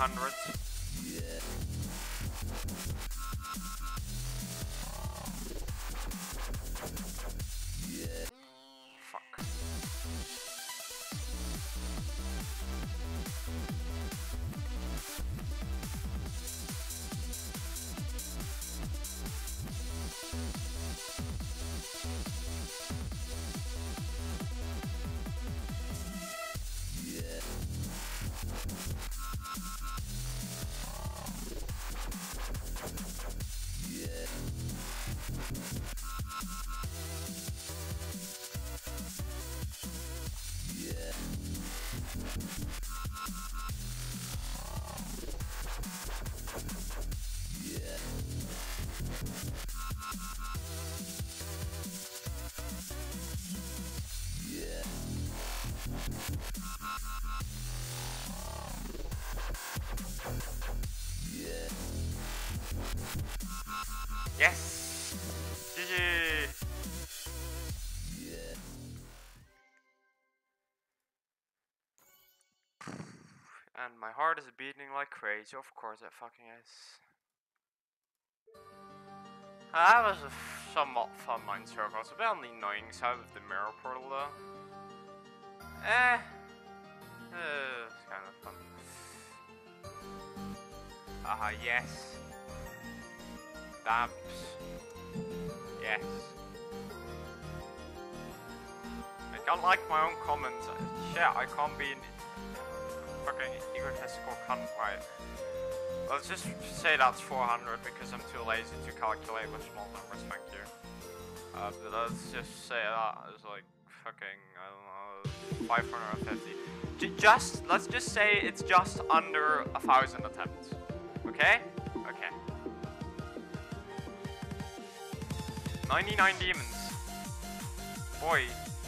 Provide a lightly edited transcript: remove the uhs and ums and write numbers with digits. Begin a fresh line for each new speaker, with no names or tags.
400s. Fuck. Yes! GG! And my heart is beating like crazy, of course it fucking is. That was a somewhat fun mine circle. It's a bit on the annoying side with the mirror portal though. It's kind of fun. Haha, yes. Damps. Yes. I don't like my own comments. Shit, I can't be an fucking egotistical cunt, right? Let's just say that's 400 because I'm too lazy to calculate with small numbers, thank you. But let's just say that is like fucking, I don't know, 550. Let's just say it's just under 1,000 attempts. Okay? Okay. 99 demons. Boy,